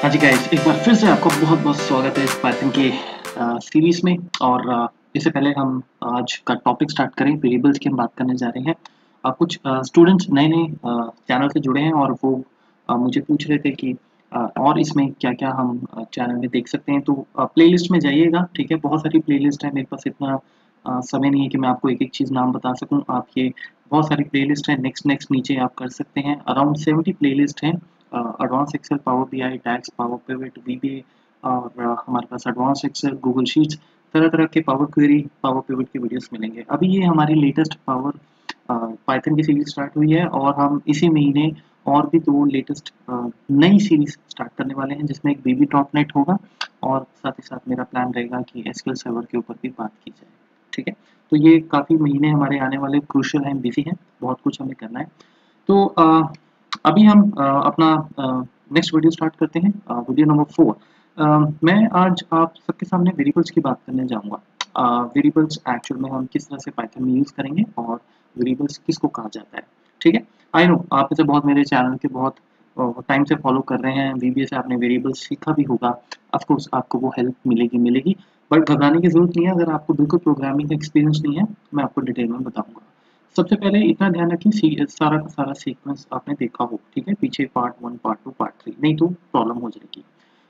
हाँ जी गाइस, एक बार फिर से आपका बहुत बहुत स्वागत है इस पाइथन के सीरीज में। और इससे पहले हम आज का टॉपिक स्टार्ट करें, वेरिएबल्स की हम बात करने जा रहे हैं। कुछ स्टूडेंट्स नए नए चैनल से जुड़े हैं और वो मुझे पूछ रहे थे कि और इसमें क्या क्या हम चैनल में देख सकते हैं। तो प्लेलिस्ट में जाइएगा, ठीक है। बहुत सारी प्लेलिस्ट है, मेरे पास इतना समय नहीं है कि मैं आपको एक एक चीज़ नाम बता सकूँ। आप ये बहुत सारी प्लेलिस्ट है, नेक्स्ट नेक्स्ट नीचे आप कर सकते हैं। अराउंड 70 प्लेलिस्ट हैं। Advance Excel, Power BI, DAX, Power Pivot, VBA और हमारे पास एडवांस एक्सेल, गूगल शीट्स, तरह तरह के पावर क्वेरी, पावर पिवट की वीडियोस मिलेंगे। अभी ये हमारी लेटेस्ट पावर पाइथन की सीरीज स्टार्ट हुई है और हम इसी महीने और भी दो लेटेस्ट नई सीरीज स्टार्ट करने वाले हैं, जिसमें एक वीबी टॉप नेट होगा और साथ ही साथ मेरा प्लान रहेगा कि एसक्यूएल सर्वर के ऊपर भी बात की जाए, ठीक है। तो ये काफ़ी महीने हमारे आने वाले क्रूशियल हैं, बिजी हैं, बहुत कुछ हमें करना है। तो अभी हम अपना नेक्स्ट वीडियो स्टार्ट करते हैं, वीडियो नंबर 4। मैं आज आप सबके सामने वेरिएबल्स की बात करने जाऊंगा। वेरिएबल्स एक्चुअल में हम किस तरह से पाइथन में यूज़ करेंगे और वेरिएबल्स किसको कहा जाता है, ठीक है। आई नो आप में से बहुत मेरे चैनल के बहुत टाइम से फॉलो कर रहे हैं, वीबीए से आपने वेरिएबल्स सीखा भी होगा। ऑफकोर्स आपको वो हेल्प मिलेगी, बट घबराने की ज़रूरत नहीं है। अगर आपको बिल्कुल प्रोग्रामिंग का एक्सपीरियंस नहीं है, मैं आपको डिटेल में बताऊंगा। सबसे पहले इतना ध्यान रखें, सारा का सारा सीक्वेंस आपने देखा हो, ठीक है। पीछे पार्ट 1, पार्ट 2, पार्ट 3, नहीं तो प्रॉब्लम हो जाएगी।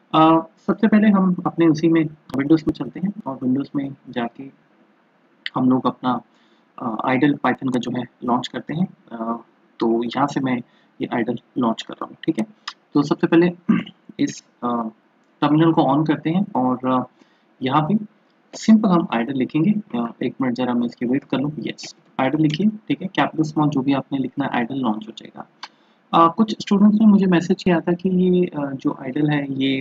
सबसे पहले हम अपने उसी में विंडोज़ में चलते हैं और विंडोज़ में जाके हम लोग अपना आइडल पाइथन का जो है लॉन्च करते हैं। तो यहाँ से मैं ये आइडल लॉन्च कर रहा हूँ, ठीक है। तो सबसे पहले इस टर्मिनल को ऑन करते हैं और यहाँ पे सिंपल हम आइडल लिखेंगे। एक मिनट जरा मैं इसकी वेट कर लूँ। यस, आइडल लिखिए, ठीक है। कैपिटल स्मॉल जो भी आपने लिखना है, आइडल लॉन्च हो जाएगा। कुछ स्टूडेंट्स ने मुझे मैसेज किया था कि ये जो आइडल है ये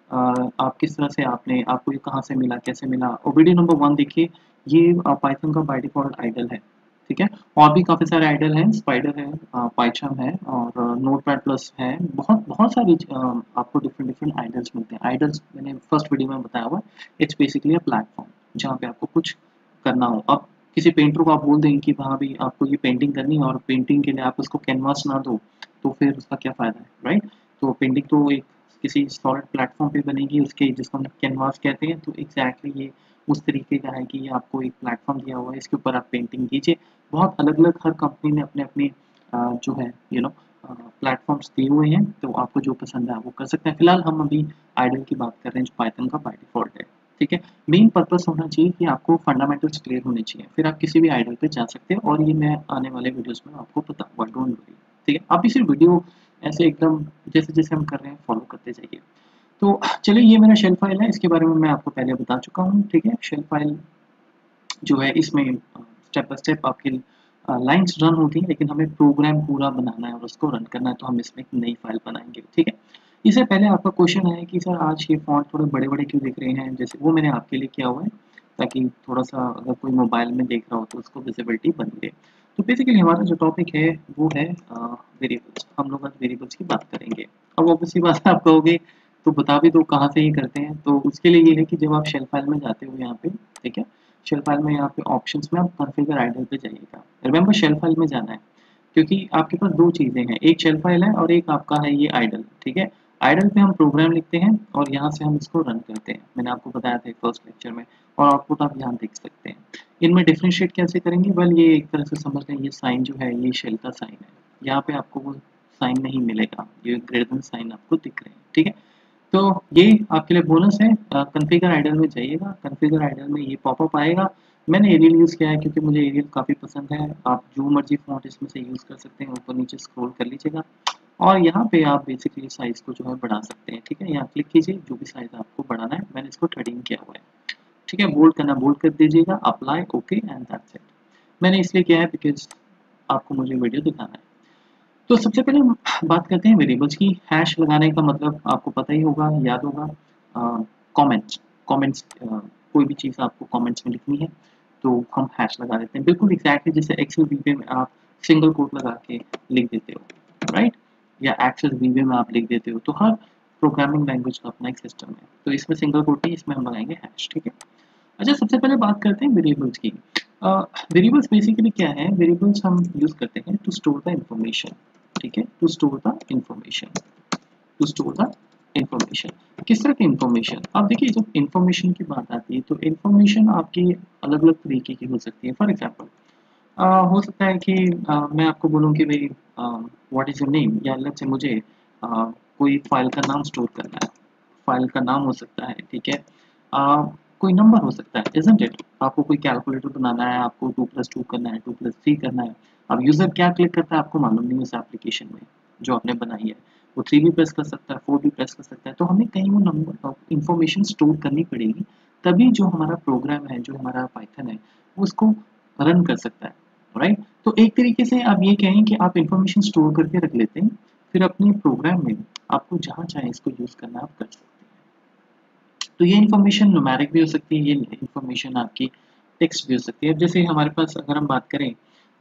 आप किस तरह से आपको ये कहाँ से मिला, कैसे मिला। वीडियो नंबर 1 देखिए, ये पाइथन का बाय डिफ़ॉल्ट आइडल है, ठीक है। और भी काफ़ी सारे आइडल हैं, स्पाइडर है, पाइथन है और नोटपैड प्लस है। बहुत बहुत सारी आपको डिफरेंट डिफरेंट आइडल्स मिलते हैं। आइडल्स मैंने फर्स्ट वीडियो में बताया हुआ है, इट्स बेसिकली अ प्लेटफॉर्म जहाँ पे आपको कुछ करना हो। अब किसी पेंटर को आप बोल दें कि वहाँ भी आपको ये पेंटिंग करनी है और पेंटिंग के लिए आप उसको कैनवास ना दो, तो फिर उसका क्या फ़ायदा है, राइट। तो पेंटिंग तो एक किसी सॉलिड प्लेटफॉर्म पे बनेगी, उसके जिसको हम कैनवास कहते हैं। तो एग्जैक्टली ये उस तरीके का है कि ये आपको एक प्लेटफॉर्म दिया हुआ है, इसके ऊपर आप पेंटिंग कीजिए। बहुत अलग अलग हर कंपनी ने अपने अपने जो है प्लेटफॉर्म्स दिए हुए हैं, तो आपको जो पसंद है आप वो कर सकते हैं। फिलहाल हम अभी आइडल की बात कर रहे हैं जो पाइथन का बाय डिफॉल्ट है, ठीक है। मेन पर्पस होना चाहिए कि आपको फंडामेंटल्स क्लियर होने चाहिए, फिर आप किसी भी आइडल पे जा सकते हैं और ये मैं आने वाले वीडियोस में आपको बताऊंगा, डोंट वरी, ठीक है। आप इसे वीडियो ऐसे एकदम जैसे जैसे हम कर रहे हैं फॉलो करते जाइए। तो चलिए, ये मेरा शेल फाइल है, इसके बारे में मैं आपको पहले बता चुका हूँ, ठीक है। शेल फाइल जो है इसमें स्टेप बाय स्टेप आपकी लाइन्स रन होती हैं, लेकिन हमें प्रोग्राम पूरा बनाना है और उसको रन करना है, तो हम इसमें एक नई फाइल बनाएंगे, ठीक है। इससे पहले आपका क्वेश्चन है कि सर आज ये फॉन्ट थोड़े बड़े बड़े क्यों दिख रहे हैं, जैसे वो मैंने आपके लिए किया हुआ है ताकि थोड़ा सा अगर कोई मोबाइल में देख रहा हो तो उसको विजिबिलिटी बनी रहे। तो बेसिकली हमारा जो टॉपिक है वो है वेरिएबल्स। हम लोग आज वेरिएबल्स की बात करेंगे। अब ऑब्वियसली बात है, आप कहोगे तो बता भी दो कहाँ से ये करते हैं। तो उसके लिए ये है कि जब आप शेल फाइल में जाते हो यहाँ पे, ठीक है, शेल फाइल में यहाँ पे ऑप्शंस में आप कॉन्फ़िगर आइडल पे जाइएगा। रिमेंबर शेल फाइल में जाना है, क्योंकि आपके पास दो चीज़ें हैं, एक शेल फाइल है और एक आपका है ये आइडल, ठीक है। आइडल पे हम प्रोग्राम लिखते हैं और यहाँ से हम इसको रन करते हैं। मैंने आपको बताया था फर्स्ट लेक्चर में, और आउटपुट आप यहाँ देख सकते हैं। इनमें डिफरेंशिएट कैसे करेंगे, वेल ये एक तरह से समझ लें, ये साइन जो है ये शेल का साइन है। यहाँ पे आपको वो साइन नहीं मिलेगा, ये ग्रेटर देन साइन आपको दिख रहे हैं, ठीक है। तो ये आपके लिए बोनस है। कॉन्फ़िगर आइडल में जाइएगा, कॉन्फ़िगर आइडल में ये पॉपअप आएगा। मैंने एरियल यूज़ किया है क्योंकि मुझे एरियल काफ़ी पसंद है। आप जो मर्जी फ़ॉन्ट इसमें से यूज़ कर सकते हैं, ऊपर नीचे स्क्रॉल कर लीजिएगा और यहाँ पे आप बेसिकली साइज़ को जो है बढ़ा सकते हैं, ठीक है। यहाँ क्लिक कीजिए, जो भी साइज़ आपको बढ़ाना है। मैंने इसको 13 किया हुआ है, ठीक है। बोल्ड करना बोल्ड कर दीजिएगा, apply, okay and that's it. मैंने इसलिए किया है बिकॉज़ आपको मुझे वीडियो दिखाना है। तो सबसे पहले हम बात करते हैं वेरिएबल्स की। हैश लगाने का मतलब आपको पता ही होगा, याद होगा, कमेंट्स। कमेंट्स कोई भी चीज़ आपको कमेंट्स में लिखनी है तो हम हैश लगा देते हैं, बिल्कुल एग्जैक्टली जैसे एक्सेल वीबे में आप सिंगल कोट लगा के लिख देते हो, राइट, या एक्सेल वीबे में आप लिख देते हो। तो हर प्रोग्रामिंग लैंग्वेज का अपना एक सिस्टम है, तो इसमें सिंगल कोट नहीं, इसमें हम लगाएंगे हैश, ठीक है। अच्छा, सबसे पहले बात करते हैं वेरिएबल्स की। वेरिएबल्स बेसिकली क्या है, वेरिएबल्स हम यूज़ करते हैं टू स्टोर द इंफॉर्मेशन, ठीक है, to store the information, to store the information, किस तरह की इंफॉर्मेशन? आप देखिए जब इंफॉर्मेशन की बात आती है तो इंफॉर्मेशन आपकी अलग अलग तरीके की हो सकती है। फॉर एग्जांपल हो सकता है कि मैं आपको बोलूँ कि भाई व्हाट इज़ योर नेम, या लेट्स से मुझे कोई फाइल का नाम स्टोर करना है। फाइल का नाम हो सकता है, ठीक है। कोई नंबर हो सकता है, इज़न्ट इट? आपको कोई कैलकुलेटर बनाना है, आपको 2+2 करना है, 2+3 करना है। अब यूज़र क्या क्लिक करता है आपको मालूम नहीं है उस एप्लीकेशन में जो आपने बनाई है। वो 3 भी प्रेस कर सकता है, 4 भी प्रेस कर सकता है। तो हमें कहीं वो नंबर इन्फॉर्मेशन स्टोर करनी पड़ेगी, तभी जो हमारा प्रोग्राम है, जो हमारा पाइथन है, वो उसको रन कर सकता है, राइट? तो एक तरीके से आप ये कहें कि आप इन्फॉर्मेशन स्टोर करके रख लेते हैं, फिर अपने प्रोग्राम में आपको जहाँ चाहें इसको यूज़ करना आप कर सकते हैं। तो ये इन्फॉर्मेशन न्यूमेरिक भी हो सकती है, ये इन्फॉर्मेशन आपकी टेक्स्ट भी हो सकती है। अब जैसे हमारे पास अगर हम बात करें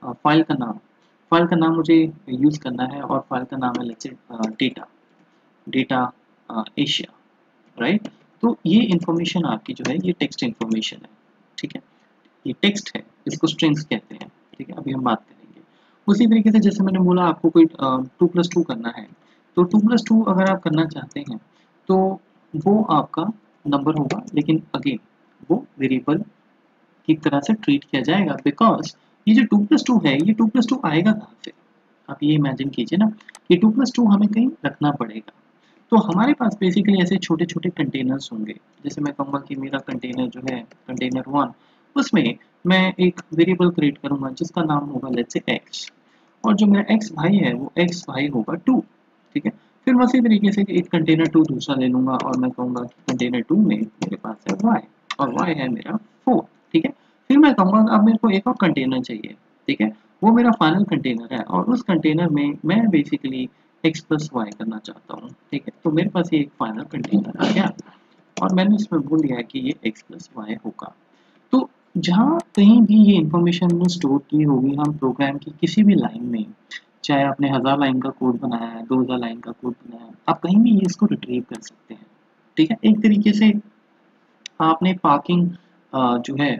फाइल का नाम मुझे यूज़ करना है और फाइल का नाम है let's say data data Asia, right? तो ये इन्फॉर्मेशन आपकी जो है ये टेक्स्ट इन्फॉर्मेशन है, ठीक है? ये टेक्स्ट है, इसको स्ट्रिंग्स कहते हैं, ठीक है? अभी हम बात करेंगे। उसी तरीके से जैसे मैंने बोला आपको कोई 2+2 करना है, तो 2+2 अगर आप करना चाहते हैं, तो वो आपका नंबर होगा, लेकिन अगेन वो वेरिएबल की तरह से ट्रीट किया जाएगा, बिकॉज़ ये जो 2+2 है, ये 2+2 आएगा कहाँ से? आप ये इमेजिन कीजिए ना कि 2+2 हमें कहीं रखना पड़ेगा। तो हमारे पास बेसिकली ऐसे छोटे-छोटे कंटेनर्स होंगे। जैसे मैं कहूँगा कि मेरा कंटेनर जो है, कंटेनर 1, उसमें मैं एक वेरिएबल क्रिएट करूँगा जिसका नाम होगा लेट्स से x, और जो मेरा x भाई है वो x भाई होगा 2, ठीक है? फिर मैं उसी तरीके से एक कंटेनर 2 दूसरा ले लूँगा और मैं कहूँगा कि कंटेनर 2 में मेरे पास है y, और y है मेरा 4, ठीक है? फिर मैं कहूँगा अब मेरे को एक और कंटेनर चाहिए, ठीक है? वो मेरा फाइनल कंटेनर है और उस कंटेनर में मैं बेसिकली x प्लस वाई करना चाहता हूँ, ठीक है? तो मेरे पास ये एक फाइनल कंटेनर आ गया और मैंने इसमें बोल दिया है कि ये x प्लस वाई होगा। तो जहाँ कहीं भी ये इंफॉर्मेशन हमने स्टोर की होगी हम प्रोग्राम की किसी भी लाइन में, चाहे आपने 1000 लाइन का कोड बनाया है, 2000 लाइन का कोड बनाया है, आप कहीं भी ये इसको रिट्रीव कर सकते हैं, ठीक है? एक तरीके से आपने पार्किंग जो है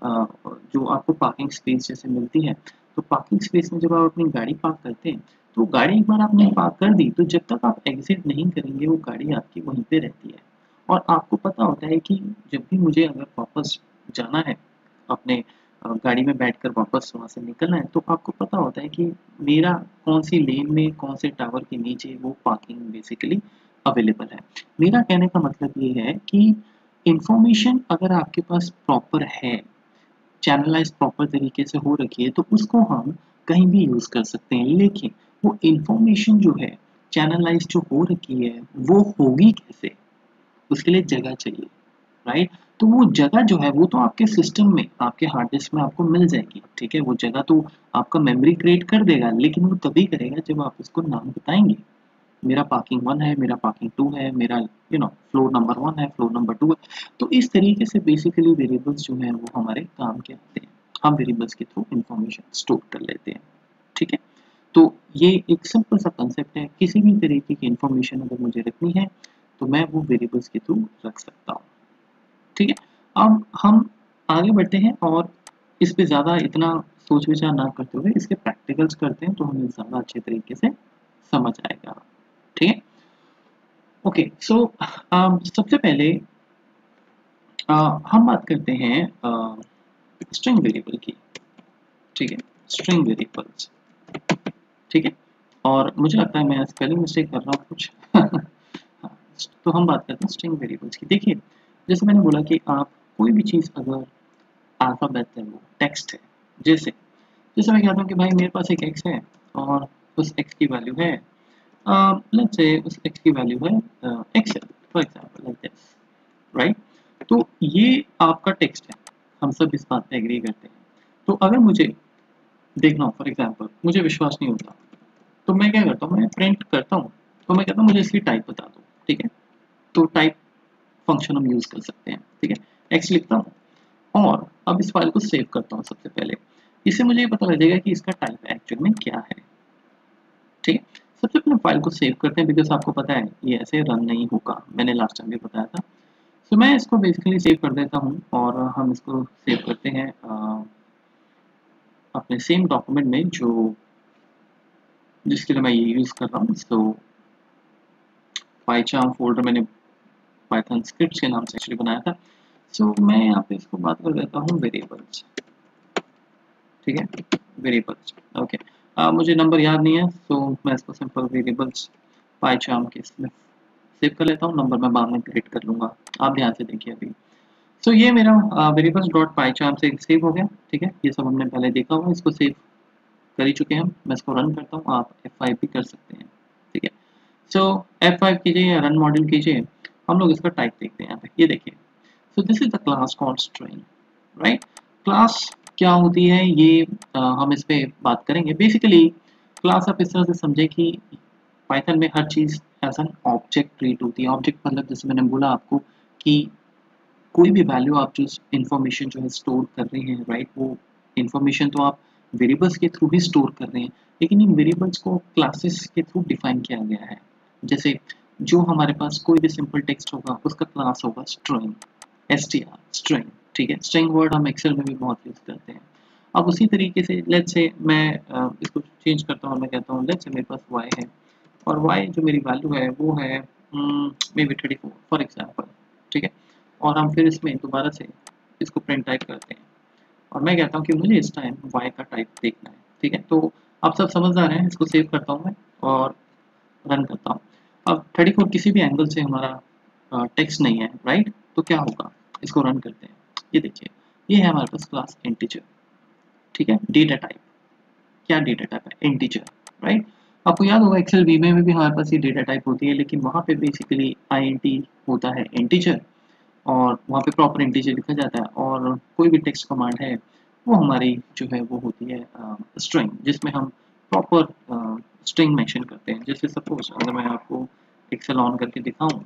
जो आपको पार्किंग स्पेस जैसे मिलती है, तो पार्किंग स्पेस में जब आप अपनी गाड़ी पार्क करते हैं, तो गाड़ी एक बार आपने पार्क कर दी, तो जब तक आप एग्ज़िट नहीं करेंगे, वो गाड़ी आपकी वहीं पे रहती है। और आपको पता होता है कि जब भी मुझे अगर वापस जाना है, अपने गाड़ी में बैठकर वापस वहाँ से निकलना है, तो आपको पता होता है कि मेरा कौन-सी लेन में, कौन से टावर के नीचे वो पार्किंग बेसिकली अवेलेबल है। मेरा कहने का मतलब ये है कि इन्फॉर्मेशन अगर आपके पास प्रॉपर है, चैनलाइज़ प्रॉपर तरीके से हो रखी है, तो उसको हम कहीं भी यूज़ कर सकते हैं। लेकिन वो इन्फॉर्मेशन जो है, चैनलाइज़ जो हो रखी है, वो होगी कैसे? उसके लिए जगह चाहिए, राइट? तो वो जगह जो है, वो तो आपके सिस्टम में, आपके हार्ड डिस्क में आपको मिल जाएगी, ठीक है? वो जगह तो आपका मेमोरी क्रिएट कर देगा, लेकिन वो तभी करेगा जब आप उसको नाम बताएँगे। मेरा पार्किंग 1 है, मेरा पार्किंग 2 है, मेरा फ्लोर नंबर 1 है, फ्लोर नंबर 2 है। तो इस तरीके से बेसिकली वेरिएबल्स जो हैं वो हमारे काम के आते हैं। हम वेरिएबल्स के थ्रू इन्फॉर्मेशन स्टोर कर लेते हैं, ठीक है? तो ये एक सिंपल सा कांसेप्ट है, किसी भी तरीके की इन्फॉर्मेशन अगर मुझे रखनी है, तो मैं वो वेरिएबल्स के थ्रू रख सकता हूँ, ठीक है? अब हम आगे बढ़ते हैं और इस पे ज़्यादा इतना सोच-विचार ना करते हुए इसके प्रैक्टिकल्स करते हैं, तो हमें ज़्यादा अच्छे तरीके से समझ आएगा, ठीक है? ओके, सो सबसे पहले हम बात करते हैं स्ट्रिंग वेरिएबल की, ठीक है? स्ट्रिंग वेरिएबल्स, ठीक है? और मुझे लगता है मैं स्पेलिंग मिस्टेक कर रहा हूँ कुछ। हाँ, तो हम बात करते हैं स्ट्रिंग वेरिएबल्स की। देखिए, जैसे मैंने बोला कि आप कोई भी चीज़ अगर अल्फ़ाबेट है, वो टेक्स्ट है, जैसे जैसे मैं कहता हूँ कि भाई मेरे पास एक एक्स है और उस एक्स की वैल्यू है लेट्स से उस एक्स की वैल्यू है Excel for example like this, right? तो ये आपका टेक्स्ट है, हम सब इस बात पे एग्री करते हैं। तो अगर मुझे देखना हो फॉर एग्जांपल, मुझे विश्वास नहीं होता, तो मैं क्या करता हूँ, मैं प्रिंट करता हूँ, तो मैं कहता हूँ मुझे इसकी टाइप बता दो, ठीक है? तो टाइप फंक्शन हम यूज़ कर सकते हैं, ठीक है? एक्स लिखता हूँ और अब इस फाइल को सेव करता हूँ सबसे पहले। इससे मुझे ये पता लग जाएगा कि इसका टाइप एक्चुअल में क्या है, ठीक है? सबसे पहले फाइल को सेव करते हैं बिकॉज़ आपको पता है ये ऐसे रन नहीं होगा, मैंने लास्ट टाइम भी बताया था। तो मैं इसको बेसिकली सेव कर देता हूँ और हम इसको सेव करते हैं अपने सेम डॉक्यूमेंट में जो जिसके लिए मैं ये यूज़ कर रहा हूँ। सो पाइचार्म फोल्डर मैंने पाइथन स्क्रिप्ट्स के नाम से एक्चुअली बनाया था। सो मैं यहाँ पे इसको बात कर देता हूँ वेरिएबल्स, ठीक है, वेरिएबल्स। ओके, मुझे नंबर याद नहीं है, सो मैं इसको सिंपल वेरिएबल्स पाइचार्म के इसमें सेव कर लेता हूँ। नंबर मैं बाद में क्रिएट कर लूँगा, आप ध्यान से देखिए अभी। सो ये मेरा वेरिएबल्स डॉट पाइचार्म से सेव हो गया, ठीक है। ये सब हमने पहले देखा हुआ, इसको सेव कर ही चुके हैं हम। मैं इसको रन करता हूँ, आप F5 भी कर सकते हैं, ठीक है। सो F5 कीजिए या रन मॉड्यूल कीजिए। हम लोग इसका टाइप देखते हैं यहाँ पे, ये देखिए। So this is the class called string, right. Class क्या होती है ये हम इस पे बात करेंगे। बेसिकली क्लास आप इस तरह से समझे कि पाइथन में हर चीज एज एन ऑब्जेक्ट ट्रीट होती है। ऑब्जेक्ट मतलब जैसे मैंने बोला आपको कि कोई भी वैल्यू आप जो इंफॉर्मेशन जो है स्टोर कर रहे हैं, राइट, वो इंफॉर्मेशन तो आप वेरिएबल्स के थ्रू ही स्टोर कर रहे हैं, लेकिन इन वेरिएबल्स को क्लासेस के थ्रू डिफाइन किया गया है। जैसे जो हमारे पास कोई भी सिंपल टेक्स्ट होगा उसका क्लास होगा स्ट्रिंग, str स्ट्रिंग, ठीक है। स्ट्रिंग वर्ड हम एक्सेल में भी बहुत यूज करते हैं। अब उसी तरीके से लेट्स से मैं इसको चेंज करता हूँ, मैं कहता हूँ लेट्स से मेरे पास y है और y जो मेरी वैल्यू है वो है मे बी 34 फॉर एग्जाम्पल, ठीक है। और हम फिर इसमें दोबारा से इसको प्रिंट टाइप करते हैं और मैं कहता हूँ कि मुझे इस टाइम y का टाइप देखना है, ठीक है। तो आप सब समझदार हैं, इसको सेव करता हूँ मैं और रन करता हूँ। अब 34 किसी भी एंगल से हमारा टेक्स्ट नहीं है, राइट, तो क्या होगा, इसको रन करते हैं। ये देखिए, ये है हमारे पास क्लास इंटीजर, ठीक है। डेटा टाइप, क्या डेटा टाइप है, इंटीजर, राइट। आपको याद होगा एक्सेल वी में भी हमारे पास ये डेटा टाइप होती है, लेकिन वहाँ पे बेसिकली INT होता है इंटीजर और वहाँ पे प्रॉपर इंटीजर लिखा जाता है। और कोई भी टेक्स्ट कमांड है वो हमारी जो है वो होती है स्ट्रिंग, जिसमें हम प्रॉपर स्ट्रिंग मेंशन करते हैं। जैसे सपोज अगर मैं आपको एक्सेल ऑन करके दिखाऊं,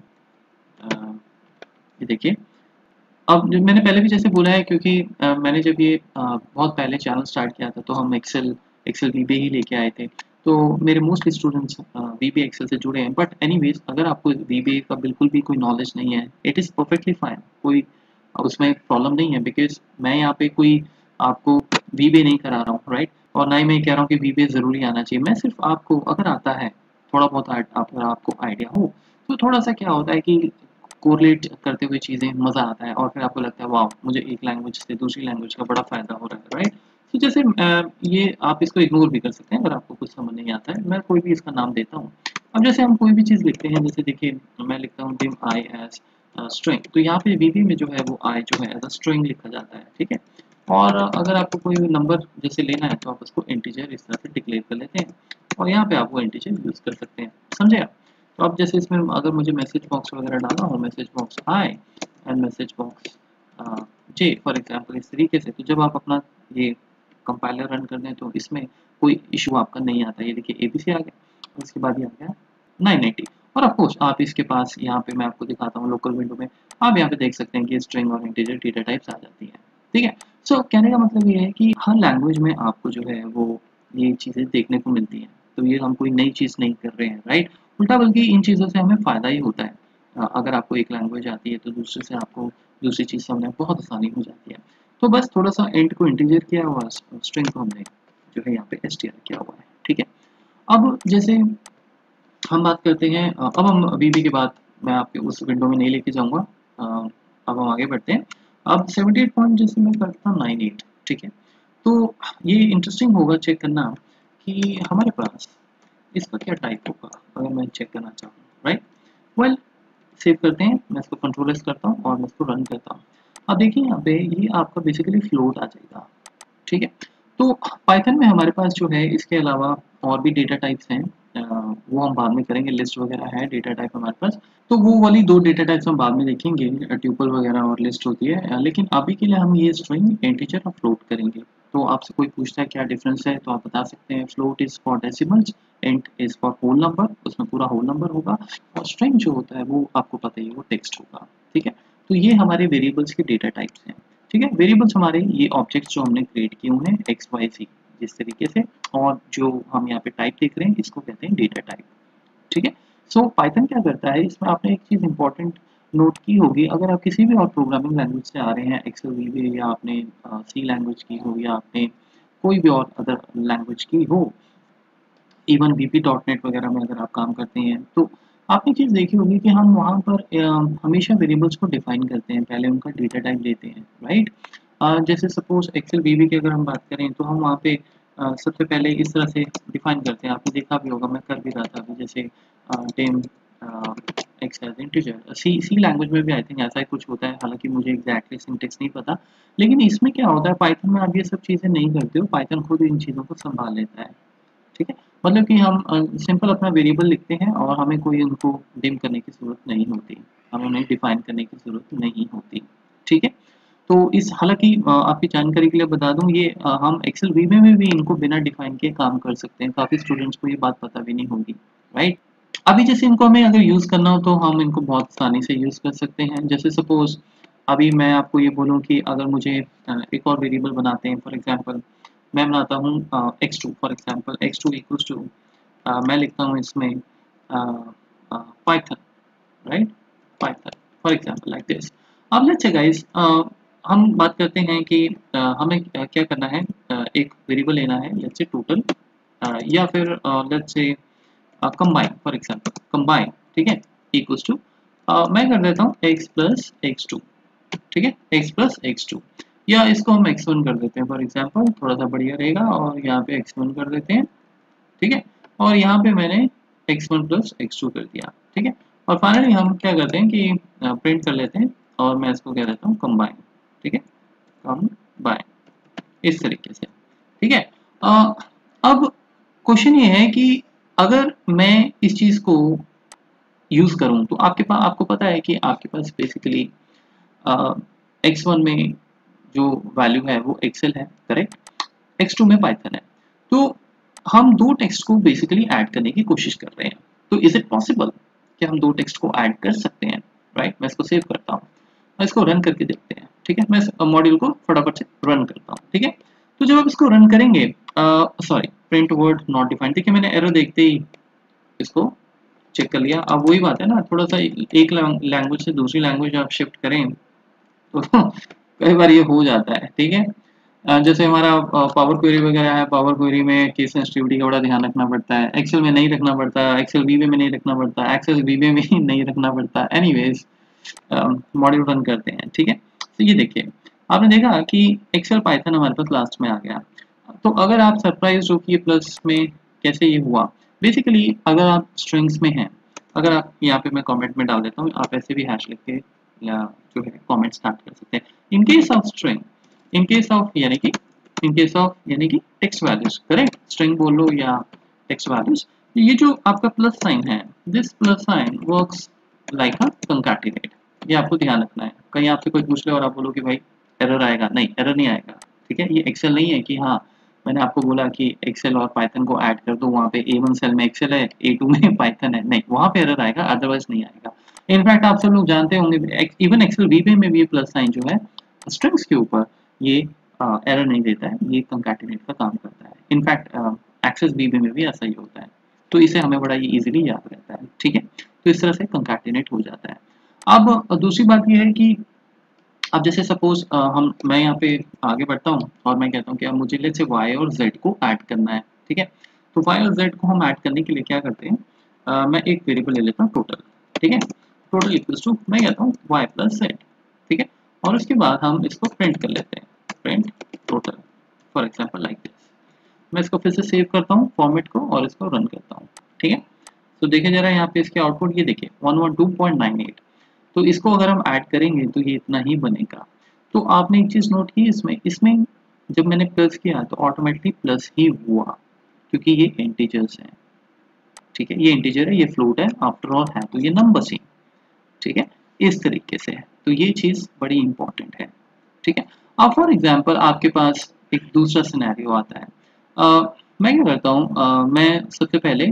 ये देखिए। अब मैंने पहले भी जैसे बोला है, क्योंकि मैंने जब ये बहुत पहले चैनल स्टार्ट किया था तो हम एक्सेल वीबे ही लेके आए थे। तो मेरे मोस्टली स्टूडेंट्स वीबे एक्सेल से जुड़े हैं। बट एनीवेज अगर आपको वीबे का बिल्कुल भी कोई नॉलेज नहीं है, इट इज़ परफेक्टली फाइन, कोई उसमें प्रॉब्लम नहीं है। बिकॉज मैं यहाँ पे कोई आपको वीबे नहीं करा रहा हूँ, राइट, और ना ही मैं कह रहा हूँ कि वीबे ज़रूरी आना चाहिए। मैं सिर्फ आपको अगर आता है थोड़ा बहुत अगर आपको आइडिया हो तो थोड़ा सा क्या होता है कि कोरिलेट करते हुए चीज़ें मज़ा आता है और फिर आपको लगता है वाह, मुझे एक लैंग्वेज से दूसरी लैंग्वेज का बड़ा फ़ायदा हो रहा है, राइट। तो जैसे ये आप इसको इग्नोर भी कर सकते हैं अगर आपको कुछ समझ नहीं आता है। मैं कोई भी इसका नाम देता हूँ। अब जैसे हम कोई भी चीज़ लिखते हैं, जैसे देखिए मैं लिखता हूँ dim I as स्ट्रिंग, तो यहाँ पे वीबी में जो है वो I जो है एज अ स्ट्रिंग लिखा जाता है, ठीक है। और अगर आपको कोई भी नंबर जैसे लेना है तो आप उसको इंटीजर इस तरह से डिक्लेयर कर लेते हैं और यहाँ पे आप वो इंटीजर यूज़ कर सकते हैं, समझे आप। तो अब जैसे इसमें अगर मुझे मैसेज बॉक्स वगैरह डालना हो, message box I and message box J for example, इस तरीके से, तो जब आप अपना ये कंपाइलर रन कर दें तो इसमें कोई इशू आपका नहीं आता। ये देखिए ABC आ गया और इसके बाद ये आ गया 980। और ऑफकोर्स आप इसके पास यहाँ पे मैं आपको दिखाता हूँ लोकल विंडो में, आप यहाँ पे देख सकते हैं कि स्ट्रिंग और इंटीजर डेटा टाइप्स आ जाती हैं, ठीक है। सो कहने का मतलब ये है कि हर लैंग्वेज में आपको जो है वो ये चीज़ें देखने को मिलती हैं। तो ये हम कोई नई चीज़ नहीं कर रहे हैं, राइट। उल्टा बल्कि इन चीज़ों से हमें फ़ायदा ही होता है। अगर आपको एक लैंग्वेज आती है तो दूसरे से आपको दूसरी चीज़ समझने में बहुत आसानी हो जाती है। तो बस थोड़ा सा इंट को इंटीजर किया हुआ, स्ट्रिंग को हमने जो है यहाँ पे str किया हुआ है, ठीक है। अब जैसे हम बात करते हैं अब हम वीबी के बाद मैं आपके उस विंडो में नहीं लेके जाऊंगा। अब हम आगे बढ़ते हैं। अब 78 पॉइंट जैसे मैं करता हूँ 98, ठीक है। तो ये इंटरेस्टिंग होगा चेक करना कि हमारे पास इसका क्या टाइप होगा अगर मैं चेक करना चाहूँ, राइट। वेल, सेव करते हैं, मैं इसको कंट्रोल एस करता हूँ और मैं इसको रन करता हूँ। अब देखिए यहाँ पे ये आपका बेसिकली फ्लोट आ जाएगा, ठीक है। तो पाइथन में हमारे पास जो है इसके अलावा और भी डेटा टाइप्स हैं, वो हम बाद में करेंगे। लिस्ट वगैरह है डेटा टाइप हमारे पास, तो वो वाली दो डेटा टाइप्स हम बाद में देखेंगे, ट्यूपल वगैरह और लिस्ट होती है। लेकिन अभी के लिए हम ये स्ट्रिंग इंटीजर और फ्लोट करेंगे। तो आपसे कोई पूछता है क्या डिफरेंस है तो आप बता सकते हैं float is for decimals, int is for whole number, उसमें पूरा होल नंबर होगा, और स्ट्रिंग जो होता है वो आपको पता ही है वो टेक्स्ट होगा, ठीक है। तो ये हमारे वेरिएबल्स के डेटा टाइप्स हैं, ठीक है। वेरिएबल्स हमारे ये ऑब्जेक्ट्स जो हमने क्रिएट किए हुए हैं एक्स वाई ज़ेड जिस तरीके से, और जो हम यहाँ पे टाइप देख रहे हैं इसको कहते हैं डेटा टाइप, ठीक है। सो पाइथन क्या करता है, इसमें आपने एक चीज़ इंपॉर्टेंट नोट की होगी, अगर आप किसी भी और प्रोग्रामिंग लैंग्वेज से आ रहे हैं, एक्सेल वीबे या आपने सी लैंग्वेज की हो या आपने कोई भी और अदर लैंग्वेज की हो, इवन VB.NET वगैरह में अगर आप काम करते हैं, तो आपने चीज़ देखी होगी कि हम वहाँ पर हमेशा वेरिएबल्स को डिफाइन करते हैं, पहले उनका डेटा टाइप देते हैं, राइट? जैसे सपोज एक्सेल वीबी की अगर हम बात करें तो हम वहाँ पे सबसे पहले इस तरह से डिफाइन करते हैं। आपने देखा भी होगा, मैं कर भी रहा था अभी, जैसे dim x as integer. C C language में भी आई थिंक ऐसा ही कुछ होता है, हालांकि मुझे एग्जैक्टली सिंटेक्स नहीं पता। लेकिन इसमें क्या होता है, पाइथन में आप ये सब चीज़ें नहीं करते हो, पाइथन खुद इन चीज़ों को संभाल लेता है। ठीक है, मतलब कि हम सिंपल अपना वेरिएबल लिखते हैं और हमें कोई उनको डिम करने की ज़रूरत नहीं होती, हमें उन्हें डिफाइन करने की ज़रूरत नहीं होती। ठीक है, तो इस हालांकि आपकी जानकारी के लिए बता दूं, ये हम एक्सेल वीबी में भी इनको बिना डिफाइन के काम कर सकते हैं। काफ़ी स्टूडेंट्स को ये बात पता भी नहीं होगी, राइट? अभी जैसे इनको हमें अगर यूज़ करना हो तो हम इनको बहुत आसानी से यूज़ कर सकते हैं। जैसे सपोज अभी मैं आपको ये बोलूँ कि अगर मुझे एक और वेरिएबल बनाते हैं, फॉर एग्जांपल मैं बनाता हूँ x2, for example x2 equals to, मैं लिखता हूँ इसमें Python, right? Python for example like this. अब लेट्स से गाइस, हम बात करते हैं कि हमें क्या करना है, एक वेरिएबल लेना है, लेट्स से टोटल, या फिर let's say combine, for example combine, ठीक है, इक्वल्स टू, मैं कर देता हूँ x प्लस x2, ठीक है, x प्लस x2, या इसको हम x1 कर देते हैं फॉर एग्जांपल, थोड़ा सा बढ़िया रहेगा, और यहाँ पे x1 कर देते हैं, ठीक है, और यहाँ पे मैंने x1 प्लस x2 कर दिया, ठीक है। और फाइनली हम क्या करते हैं कि प्रिंट कर लेते हैं, और मैं इसको कह देता हूँ कंबाइन, ठीक है, कंबाइन, इस तरीके से, ठीक है। अब क्वेश्चन ये है कि अगर मैं इस चीज़ को यूज़ करूँ तो आपके पास, आपको पता है कि आपके पास बेसिकली x1 में जो वैल्यू है वो एक्सेल है, करेक्ट? x2 में पाइथन है। तो हम दो टेक्स्ट को बेसिकली ऐड करने की कोशिश कर रहे हैं। तो इज इट पॉसिबल कि हम दो टेक्स्ट को ऐड कर सकते हैं, राइट? मैं इसको सेव करता हूँ, मैं इसको रन करके देखते हैं, ठीक है। मैं इस मॉड्यूल को फटाफट से रन करता हूँ, ठीक है। तो जब आप इसको रन करेंगे, sorry, print word not defined, देखिए मैंने एरर देखते ही इसको चेक कर लिया। अब वही बात है ना, थोड़ा सा एक लैंग्वेज से दूसरी लैंग्वेज आप शिफ्ट करें तो कई बार ये हो जाता है, ठीक है। जैसे हमारा पावर क्वेरी वगैरह है, पावर क्वेरी में केस सेंसिटिविटी का बड़ा ध्यान रखना पड़ता है, एक्सेल में नहीं रखना पड़ता, एक्सेल वीबी में नहीं रखना पड़ता, एक्सेल वीबी में ही नहीं रखना पड़ता। एनीवेज, मॉड्यूल रन करते हैं, ठीक है। तो ये देखिए, आपने देखा कि एक्सेल पाइथन हमारे पास लास्ट में आ गया। तो अगर आप सरप्राइज हो कि ये प्लस में कैसे ये हुआ, बेसिकली अगर आप स्ट्रिंग्स में हैं, अगर आप यहाँ पे, मैं कमेंट में डाल देता हूँ, आप ऐसे भी हैश लिख के या जो है कमेंट स्टार्ट कर सकते हैं। In case of string, in case of यानी कि टेक्स्ट वैल्यूज, करेक्ट? स्ट्रिंग बोल लो या टेक्स्ट वैल्यूज, ये जो आपका प्लस साइन है, this plus sign works like a concatenate. ये आपको ध्यान रखना है। कहीं आपसे कोई पूछ ले और आप बोलो कि भाई एरर आएगा, नहीं, एरर नहीं आएगा, ठीक है। ये एक्सेल नहीं है कि हाँ मैंने आपको बोला कि एक्सेल और पाइथन को ऐड कर दो, वहाँ पे A1 सेल में एक्सेल है, A2 में पाइथन है, नहीं, वहाँ पे एरर आएगा, अदरवाइज नहीं आएगा। इनफैक्ट आप सब लोग जानते होंगे, इवन एक्सेल वीबी में भी ये प्लस साइन जो है स्ट्रिंग्स के ऊपर, ये एरर नहीं देता है, ये कंकैटिनेट का काम करता है। इनफैक्ट एक्सेस वीबी में भी ऐसा ही होता है, तो इसे हमें बड़ा ये इजीली याद रहता है, ठीक है। तो इस तरह से कंकैटिनेट हो जाता है। अब दूसरी बात ये है कि अब जैसे सपोज मैं यहाँ पे आगे बढ़ता हूँ और मैं कहता हूँ कि अब मुझे लेट्स से y और z को ऐड करना है, ठीक है। तो y और z को हम ऐड करने के लिए क्या करते हैं, मैं एक वेरिएबल ले लेता हूँ टोटल, ठीक है। टोटल इक्वल्स टू, मैं कहता हूँ y प्लस z, ठीक है। और उसके बाद हम इसको प्रिंट कर लेते हैं, print total, for example like this. मैं इसको फिर से सेव करता हूँ फॉर्मेट को और इसको रन करता हूँ, ठीक है। तो देखे जरा यहाँ पे इसके आउटपुट, ये देखिए 112.98। तो इसको अगर हम ऐड करेंगे तो ये इतना ही बनेगा। तो आपने एक चीज़ नोट की इसमें, जब मैंने प्लस किया तो ऑटोमेटिकली प्लस ही हुआ, क्योंकि ये इंटीजर्स हैं, ठीक है। ये इंटीजर है, ये फ्लोट है, आफ्टर ऑल है तो ये नंबर्स ही, ठीक है। इस तरीके से है, तो ये चीज़ बड़ी इंपॉर्टेंट है, ठीक है। अब फॉर एग्जाम्पल आपके पास एक दूसरा सिनेरियो आता है। मैं क्या करता हूँ, मैं सबसे पहले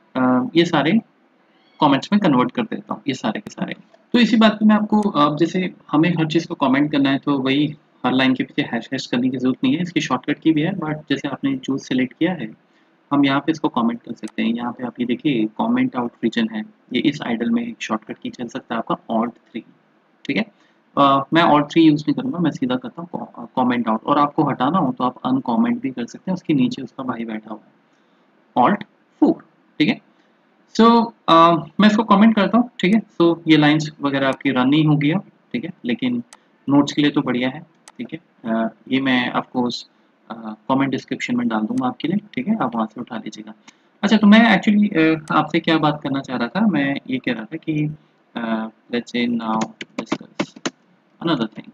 ये सारे कमेंट्स में कन्वर्ट कर देता हूँ, ये सारे के सारे। तो इसी बात पे मैं आपको, अब जैसे हमें हर चीज़ को कमेंट करना है तो वही हर लाइन के पीछे हैश हैश करने की जरूरत नहीं है, इसकी शॉर्टकट की भी है। बट जैसे आपने जो सेलेक्ट किया है, हम यहाँ पे इसको कमेंट कर सकते हैं। यहाँ पे आप ये देखिए कमेंट आउट रीजन है, ये इस आइडल में एक शॉर्टकट की चल सकता है आपका Alt 3, ठीक है। मैं Alt 3 यूज़ नहीं करूँगा, मैं सीधा करता हूँ कमेंट आउट। और आपको हटाना हो तो आप अनकमेंट भी कर सकते हैं, उसके नीचे उसका भाई बैठा हुआ है Alt 4, ठीक है। सो मैं इसको कमेंट करता हूँ, ठीक है। सो ये लाइंस वगैरह आपकी रन नहीं होगी अब, ठीक है, लेकिन नोट्स के लिए तो बढ़िया है, ठीक है। ये मैं आपको कमेंट डिस्क्रिप्शन में डाल दूंगा आपके लिए, ठीक है, आप वहाँ से उठा लीजिएगा। अच्छा, तो मैं एक्चुअली आपसे क्या बात करना चाह रहा था, मैं ये कह रहा था कि let's say now discuss another thing,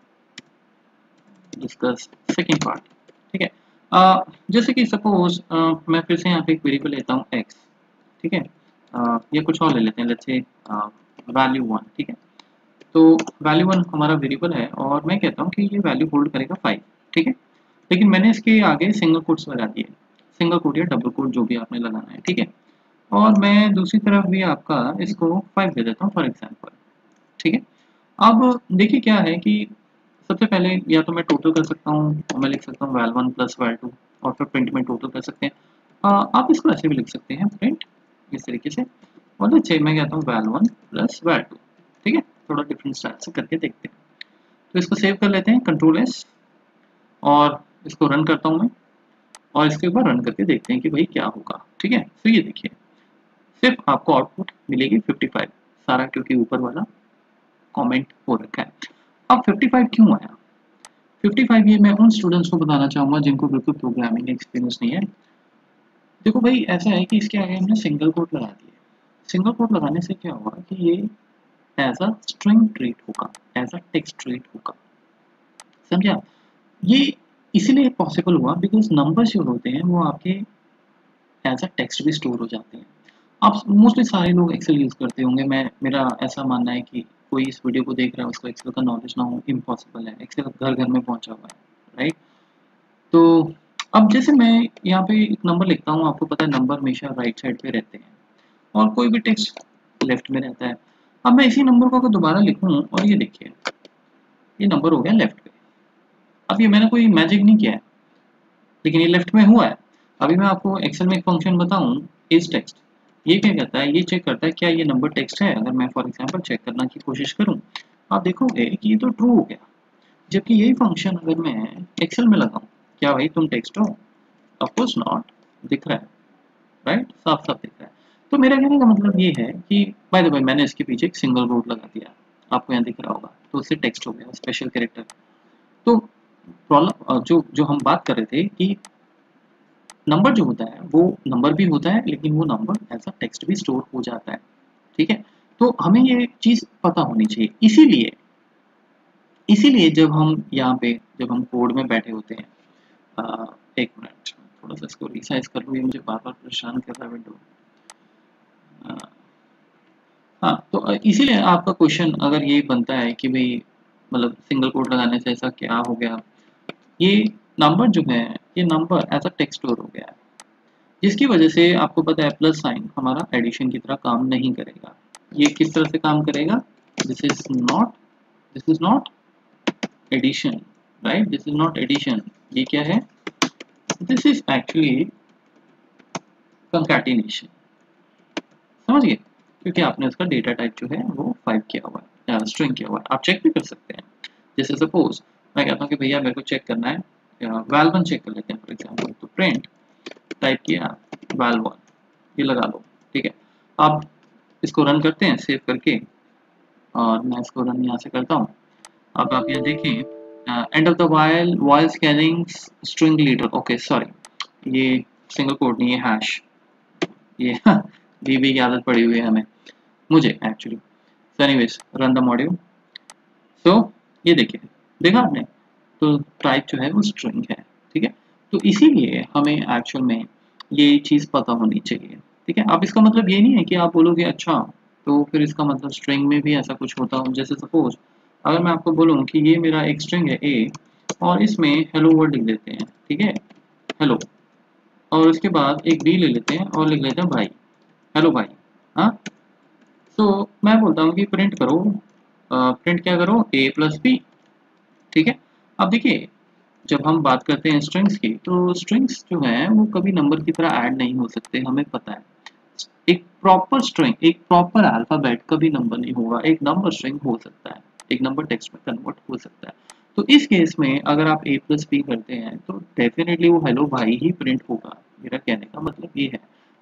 discuss second part, ठीक है। जैसे कि सपोज मैं फिर से यहाँ पे एक वेरिएबल लेता हूँ x, ठीक है। ये कुछ और ले लेते हैं, लेट्स से वैल्यू 1, ठीक है। तो वैल्यू 1 हमारा वेरिएबल है और मैं कहता हूँ कि ये वैल्यू होल्ड करेगा 5, ठीक है। लेकिन मैंने इसके आगे सिंगल कोट्स लगा दिए, सिंगल कोट या डबल कोट जो भी आपने लगाना है, ठीक है। और मैं दूसरी तरफ भी आपका इसको 5 दे देता हूँ फॉर एग्जाम्पल, ठीक है। अब देखिए क्या है कि सबसे पहले या तो मैं टोटल कर सकता हूँ और मैं लिख सकता हूँ वैल 1 प्लस वैल 2 और फिर प्रिंट में टोटल कर सकते हैं। आप इसको ऐसे भी लिख सकते हैं, प्रिंट इस तरीके से, और अच्छे मैं कहता हूँ वैल 1 प्लस वैल 2, ठीक है। थोड़ा डिफरेंट स्टाइल से करके देखते हैं। तो इसको सेव कर लेते हैं, कंट्रोल एस, और इसको रन करता हूँ मैं, और इसके ऊपर रन करके देखते हैं कि भाई क्या होगा, ठीक है। तो ये देखिए सिर्फ आपको आउटपुट मिलेगी 55, सारा क्योंकि ऊपर वाला कमेंट हो रखा है। अब 55 क्यों आया? 55 ये मैं उन स्टूडेंट्स को बताना चाहूँगा जिनको बिल्कुल प्रोग्रामिंग एक्सपीरियंस नहीं है। देखो भाई ऐसा है कि इसके आगे हमने सिंगल कोट लगा दिए। सिंगल कोट लगाने से क्या होगा कि ये एज अ स्ट्रिंग ट्रीट होगा, एज अ टेक्स्ट ट्रीट होगा, समझा? ये इसीलिए पॉसिबल हुआ बिकॉज नंबर्स जो होते हैं वो आपके एज अ टेक्स्ट भी स्टोर हो जाते हैं। आप मोस्टली सारे लोग एक्सेल यूज़ करते होंगे, मेरा ऐसा मानना है कि कोई इस वीडियो को देख रहा है उसको एक्सेल का नॉलेज ना हो इम्पॉसिबल है, एक्सेल घर घर में पहुंचा हुआ है, राइट। तो अब जैसे मैं यहाँ पे एक नंबर लिखता हूँ, आपको पता है नंबर हमेशा राइट साइड पे रहते हैं और कोई भी टेक्स्ट लेफ्ट में रहता है। अब मैं इसी नंबर को अगर दोबारा लिखूँ और ये देखिए ये नंबर हो गया लेफ्ट पे। अब ये मैंने कोई मैजिक नहीं किया है, लेकिन ये लेफ्ट में हुआ है। अभी मैं आपको एक्सेल में एक फंक्शन बताऊँ, इज टेक्स्ट, ये क्या करता है, ये चेक करता है क्या ये नंबर टेक्स्ट है। अगर मैं फॉर एग्जांपल चेक करना की कोशिश करूँ, आप देखोगे कि ये तो ट्रू हो गया। जबकि यही फंक्शन अगर मैं एक्सेल में लगाऊं, क्या भाई तुम टेक्स्ट हो? ऑफ कोर्स नॉट, दिख रहा है, राइट, साफ साफ दिख रहा है। तो मेरा कहने का मतलब ये है कि बाय द वे मैंने इसके पीछे एक सिंगल कोट लगा दिया, आपको यहाँ दिख रहा होगा, तो उससे टेक्स्ट हो गया स्पेशल कैरेक्टर। तो प्रॉब्लम जो जो हम बात कर रहे थे कि नंबर जो होता है वो नंबर भी होता है, लेकिन वो नंबर एज अ टेक्स्ट भी स्टोर हो जाता है, ठीक है। तो हमें ये चीज़ पता होनी चाहिए। इसीलिए जब हम यहाँ पे जब हम कोड में बैठे होते हैं, एक मिनट थोड़ा सा इसको रिसाइज कर लूँ, ये मुझे बार बार परेशान कर रहा है विंडो। हाँ, तो इसीलिए आपका क्वेश्चन अगर ये बनता है कि भाई मतलब सिंगल कोट लगाने से ऐसा क्या हो गया, ये नंबर जो है ये number as a text store हो गया है, जिसकी वजह से आपको पता है प्लस साइन हमारा एडिशन की तरह काम नहीं करेगा। ये किस तरह से काम करेगा? This is not this is not addition, right, this is not addition. ये क्या है? दिस इज एक्चुअली कंकैटिनेशन, समझ गए? क्योंकि आपने उसका डेटा टाइप जो है वो 5 किया हुआ है, स्ट्रिंग किया हुआ है। आप चेक भी कर सकते हैं। जैसे सपोज मैं कहता हूँ कि भैया मेरे को चेक करना है, वैल 1 चेक कर लेते हैं फॉर एग्जांपल, तो प्रिंट टाइप किया वैल 1, ये लगा लो, ठीक है। अब इसको रन करते हैं सेव करके, और मैं इसको रन यहाँ से करता हूँ। अब आप यहाँ देखिए end of the while scanning string literal, okay sorry ये सिंगल कोड नहीं है हैश, ये डीबी की आदत पड़ी हुई है हमें, मुझे actually. So anyways run the module. So ये देखिए, देखा आपने, तो टाइप जो है वो स्ट्रिंग है, ठीक है। तो इसीलिए हमें एक्चुअल में ये चीज़ पता होनी चाहिए, ठीक है। अब इसका मतलब ये नहीं है कि आप बोलोगे अच्छा तो फिर इसका मतलब स्ट्रिंग में भी ऐसा कुछ होता हो। जैसे सपोज अगर मैं आपको बोलूँ कि ये मेरा एक स्ट्रिंग है ए और इसमें हेलो वर्ड लिख देते हैं, ठीक है, हेलो, और उसके बाद एक बी ले लेते हैं और लिख लेते हैं भाई, हेलो भाई, हाँ। तो मैं बोलता हूँ कि प्रिंट करो, प्रिंट क्या करो, ए प्लस बी, ठीक है। अब देखिए जब हम बात करते हैं स्ट्रिंग्स की, तो स्ट्रिंग्स जो हैं वो कभी नंबर की तरह ऐड नहीं हो सकते, हमें पता है। एक प्रॉपर स्ट्रिंग, एक प्रॉपर अल्फाबेट कभी नंबर नहीं होगा। एक नंबर स्ट्रिंग हो सकता है, एक नंबर टेक्स्ट में कन्वर्ट हो सकता है। तो इस केस में अगर आप ए प्लस बी करते हैं तो डेफिनेटली वो हेलो भाई ही प्रिंट होगा, मेरा कहने का मतलब ये है।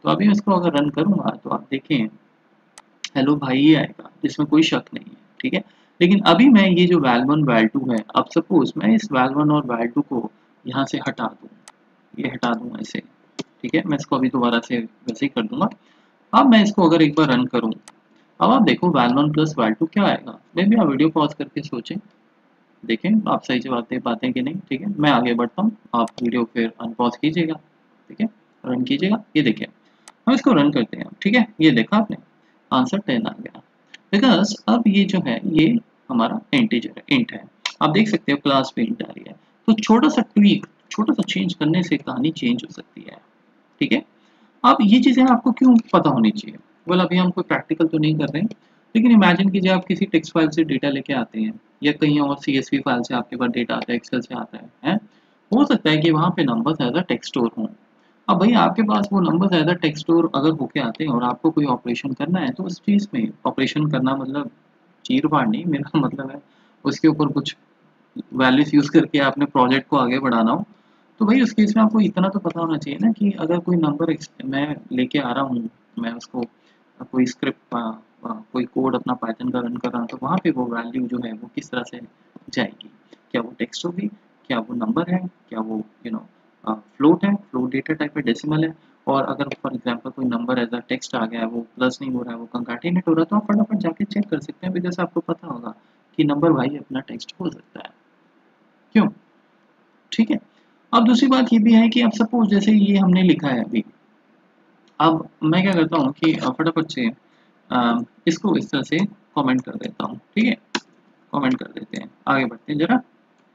तो अभी मैं इसको अगर रन करूंगा तो आप देखें हेलो भाई ही आएगा, जिसमें कोई शक नहीं है, ठीक है। लेकिन अभी मैं ये जो val1 val2 है, अब सपोज मैं इस val1 और val2 को यहाँ से हटा दूँ, ये हटा दूंगा इसे, ठीक है। मैं इसको अभी दोबारा से वैसे ही कर दूंगा। अब मैं इसको अगर एक बार रन करूँ, अब आप देखो val1 प्लस val2 क्या आएगा। मे भी आप वीडियो पॉज करके सोचें, देखें आप सही से बात पाते हैं कि नहीं, ठीक है। मैं आगे बढ़ता हूँ, आप वीडियो फिर अनपॉज कीजिएगा, ठीक है, रन कीजिएगा। ये देखिए हम इसको रन करते हैं, ठीक है। ये देखा आपने, आंसर 10 आ गया। बिकॉज अब ये जो है ये हमारा इंटीजर है, इंट है। आप देख सकते हो क्लास पे इंट आ रही है। तो छोटा सा ट्वीक, छोटा सा चेंज करने से कहानी चेंज हो सकती है, ठीक है। अब ये चीज़ें आपको क्यों पता होनी चाहिए? वेल अभी हम कोई प्रैक्टिकल तो नहीं कर रहे हैं, लेकिन इमेजिन कीजिए आप किसी टेक्स्ट फाइल से डेटा लेके आते हैं, या कहीं और CSV फाइल से आपके पास डेटा आता है, एक्सेल से आता है, हैं? हो सकता है कि वहाँ पे numbers as a text store हों। अब भाई आपके पास वो numbers as a text store अगर होके आते हैं और आपको कोई ऑपरेशन करना है, तो उस चीज़ में ऑपरेशन करना मतलब चीर-फाड़ नहीं, मेरा मतलब है उसके ऊपर कुछ वैल्यूज़ यूज़ करके आपने प्रोजेक्ट को आगे बढ़ाना हो, तो भाई उस केस में आपको इतना तो पता होना चाहिए ना कि अगर कोई नंबर मैं लेके आ रहा हूँ, मैं उसको कोई स्क्रिप्ट कोई कोड अपना पाइथन का रन कर रहा हूँ, तो वहाँ पे वो वैल्यू जो है वो किस तरह से जाएगी। क्या वो टेक्स्ट होगी, क्या वो नंबर है, क्या वो फ्लोट है, फ्लोट डेटा टाइप है, डेसिमल है। और अगर फॉर एग्जांपल कोई नंबर एज अ टेक्स्ट आ गया है, वो प्लस नहीं हो रहा है, वो कंकैटिनेट हो रहा है, तो आप फटाफट जाके चेक कर सकते हैं, बिकॉज़ आपको पता होगा कि नंबर भाई अपना टेक्स्ट हो सकता है। क्यों? ठीक है। अब दूसरी बात ये भी है कि अब सपोज जैसे ये हमने लिखा है अभी, अब मैं क्या करता हूँ कि फटाफट से इसको इस तरह से कमेंट कर देता हूँ, ठीक है। कमेंट कर देते हैं, आगे बढ़ते हैं जरा,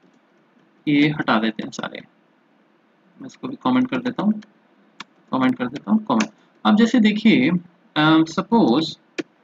ये हटा देते हैं सारे। मैं इसको भी कमेंट कर देता हूँ, कमेंट कर देता हूँ, कमेंट। अब जैसे देखिए सपोज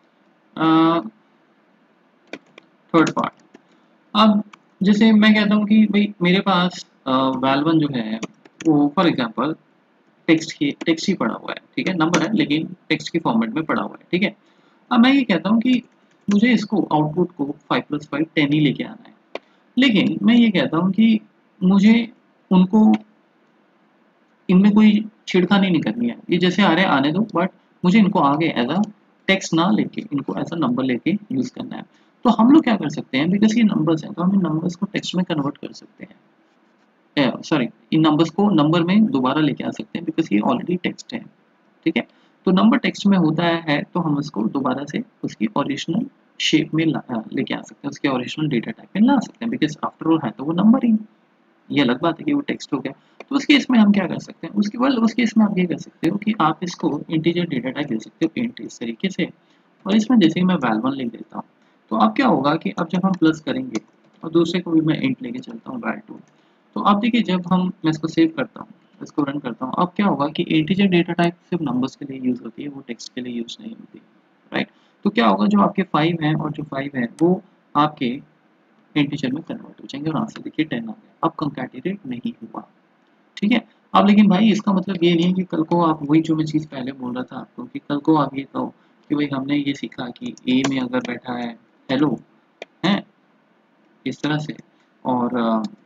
थर्ड पार्ट, अब जैसे मैं कहता हूँ कि भाई मेरे पास val1 जो है वो फॉर एग्जांपल टेक्स्ट ही पड़ा हुआ है, ठीक है। नंबर है लेकिन टेक्स्ट की फॉर्मेट में पड़ा हुआ है, ठीक है। अब मैं ये कहता हूँ कि मुझे इसको आउटपुट को 5+5 10 ही लेके आना है, लेकिन मैं ये कहता हूँ कि मुझे उनको इनमें कोई छेड़खानी नहीं करनी है, ये जैसे आ रहे हैं आने दो, बट मुझे इनको आगे एज अ टेक्स्ट ना लेके इनको एज अ नंबर लेके यूज करना है। तो हम लोग क्या कर सकते हैं, बिकॉज ये नंबर्स हैं तो हम इन नंबर्स को टेक्स्ट में कन्वर्ट कर सकते हैं, सॉरी इन नंबर्स को नंबर में दोबारा लेके आ सकते हैं, बिकॉज ये ऑलरेडी टेक्स्ट है, ठीक है। तो नंबर टेक्स्ट में होता है तो हम उसको दोबारा से उसकी ओरिजिनल शेप में लेके आ सकते हैं, उसके ओरिजिनल डेटा टाइप में ला सकते हैं, बिकॉज आफ्टर ऑल है तो वो नंबर ही। ये अलग बात है कि वो टेक्स्ट हो गया। तो उस केस में हम क्या कर सकते हैं, उस केस में आप ये कर सकते हो कि आप इसको इंटीजर डेटा टाइप दे सकते हो इंट इस तरीके से, और इसमें जैसे ही मैं val1 लिख देता हूँ, तो अब क्या होगा कि अब जब हम प्लस करेंगे और दूसरे को भी मैं इंट लेके चलता हूँ val2, तो आप देखिए जब मैं इसको सेव करता हूँ, इसको रन करता हूँ, अब क्या होगा कि इंटीजर डेटा टाइप सिर्फ नंबर्स के लिए यूज होती है, वो टेक्स्ट के लिए यूज नहीं होती, राइट। तो क्या होगा, जो आपके 5 हैं और जो 5 है वो आपके इंटीजर में कन्वर्ट हो जाएंगे और आंसर देखिए 10 आ गया। अब कंकैटिनेट नहीं हुआ, ठीक है। अब लेकिन भाई इसका मतलब ये नहीं है कि कल को आप वही जो मैं चीज़ पहले बोल रहा था आपको, कि कल को आप ये कहो कि भाई हमने ये सीखा कि ए में अगर बैठा है हेलो है इस तरह से, और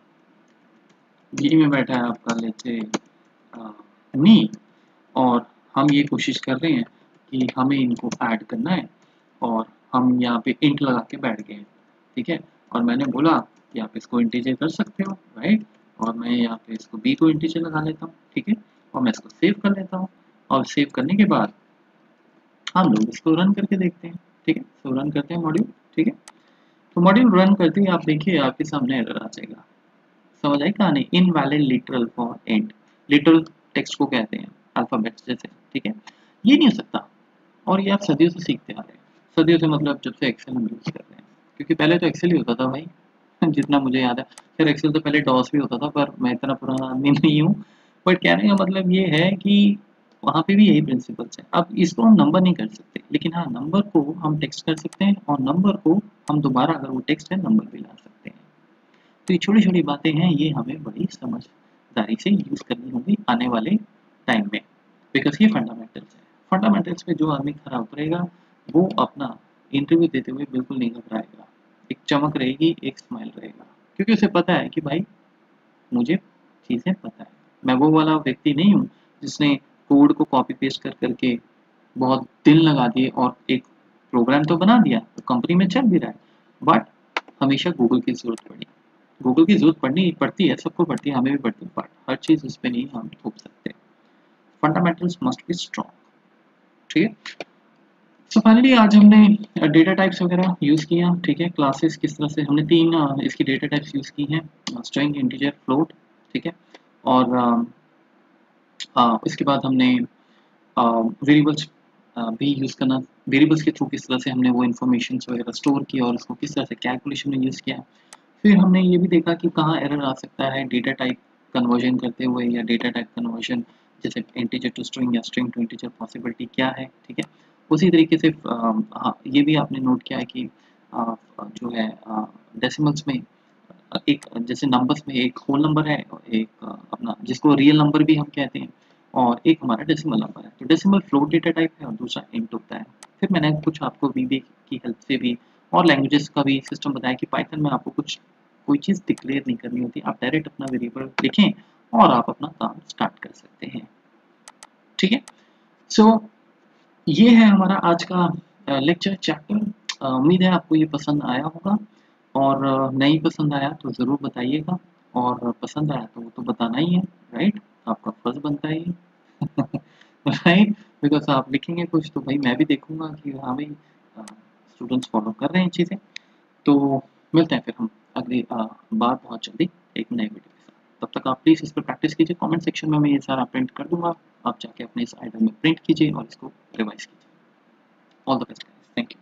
बी में बैठा है आपका लेट्स से मी, और हम ये कोशिश कर रहे हैं कि हमें इनको ऐड करना है, और हम यहाँ पे इंट लगा के बैठ गए हैं, ठीक है। और मैंने बोला कि आप इसको इंटीजर कर सकते हो, राइट। और मैं यहाँ पे इसको बी को इंटीजर लगा लेता हूँ, ठीक है। और मैं इसको सेव कर लेता हूँ, और सेव करने के बाद हम लोग इसको रन करके देखते हैं, ठीक है। तो रन करते हैं मॉड्यूल, ठीक है। तो मॉड्यूल रन करते ही आप देखिए आपके सामने एरर आ जाएगा। समझ आई कहानी, invalid literal for int, literal text को कहते हैं अल्फाबेट्स जैसे, ठीक है। ये नहीं हो सकता, और ये आप सदियों से सीखते आ रहे हैं, सदियों से मतलब जब से एक्सेल हम यूज कर रहे हैं, क्योंकि पहले तो एक्सेल ही होता था भाई जितना मुझे याद है। खैर एक्सेल तो पहले डॉस भी होता था, पर मैं इतना पुराना आदमी नहीं हूँ। बट कहने का मतलब ये है कि वहाँ पे भी यही प्रिंसिपल्स है। अब इसको हम नंबर नहीं कर सकते, लेकिन हाँ नंबर को हम टेक्स्ट कर सकते हैं, और नंबर को हम दोबारा अगर वो टेक्स्ट है नंबर भी ला सकते हैं। तो ये छोटी छोटी बातें हैं, ये हमें बड़ी समझदारी से यूज करनी होगी आने वाले टाइम में, बिकॉज ये फंडामेंटल्स है। फंडामेंटल्स पे जो आदमी खरा उतरेगा वो अपना इंटरव्यू देते हुए बिल्कुल नहीं घबराएगा, एक चमक रहेगी, एक स्माइल रहेगा, क्योंकि उसे पता है कि भाई मुझे चीज़ें पता है। मैं वो वाला व्यक्ति नहीं हूँ जिसने कोड को कॉपी पेस्ट कर करके बहुत दिन लगा दिए और एक प्रोग्राम तो बना दिया, तो कंपनी में चल भी रहा है, बट हमेशा गूगल की ज़रूरत पड़ी। गूगल की ज़रूरत पड़ती है, सबको पड़ती है, हमें भी पड़ती है, बट हर चीज़ उस पे नहीं हम थोप सकते। फंडामेंटल्स मस्ट बी स्ट्रॉन्ग, ठीक है। सो फाइनली आज हमने डेटा टाइप्स वगैरह यूज़ किया, ठीक है। क्लासेस किस तरह से हमने 3 इसकी डेटा टाइप्स यूज़ की हैं, स्ट्रिंग, इंटीजर, फ्लोट, ठीक है। और इसके बाद हमने वेरिएबल्स भी यूज़ करना, वेरिएबल्स के थ्रू किस तरह से हमने वो इन्फॉर्मेशंस वगैरह स्टोर की और उसको किस तरह से कैलकुलेशन में यूज़ किया। फिर हमने ये भी देखा कि कहाँ एरर आ सकता है डेटा टाइप कन्वर्जन करते हुए, या डेटा टाइप कन्वर्जन जैसे इंटीजर टू स्ट्रिंग या स्ट्रिंग टू इंटीजर पॉसिबिलिटी क्या है, ठीक है। उसी तरीके से हाँ, ये भी आपने नोट किया है कि जो है डेसिमल्स में एक जैसे नंबर्स में एक होल नंबर है और एक अपना जिसको रियल नंबर भी हम कहते हैं, और एक हमारा डेसिमल नंबर है। तो डेसिमल फ्लोट डेटा टाइप है और दूसरा इंट होता है। फिर मैंने कुछ आपको वीबी की हेल्प से भी और लैंग्वेजेस का भी सिस्टम बताया कि पाइथन में आपको कुछ कोई चीज़ डिक्लेयर नहीं करनी होती, आप डायरेक्ट अपना वेरिएबल लिखें और आप अपना काम स्टार्ट कर सकते हैं, ठीक है। सो ये है हमारा आज का लेक्चर चैप्टर। उम्मीद है आपको ये पसंद आया होगा, और नहीं पसंद आया तो ज़रूर बताइएगा, और पसंद आया तो वो तो बताना ही है, राइट, आपका फर्ज बनता है ये राइट, बिकॉज आप लिखेंगे कुछ तो भाई मैं भी देखूंगा कि हाँ भाई स्टूडेंट्स फॉलो कर रहे हैं चीज़ें। तो मिलते हैं फिर हम अगली बार बहुत जल्दी एक नए वीडियो के साथ। तब तक आप प्लीज़ इस पर प्रैक्टिस कीजिए, कमेंट सेक्शन में मैं ये सारा प्रिंट कर दूंगा, आप जाके अपने इस आइटम में प्रिंट कीजिए और इसको रिवाइज कीजिए। All the best guys, thank you.